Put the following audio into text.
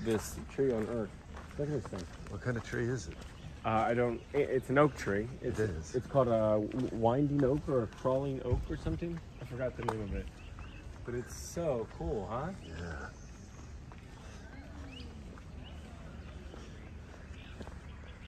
this tree on Earth. Look at this thing. What kind of tree is it? It's an oak tree. It is. It's called a winding oak or a crawling oak or something. I forgot the name of it. But it's so cool, huh? Yeah.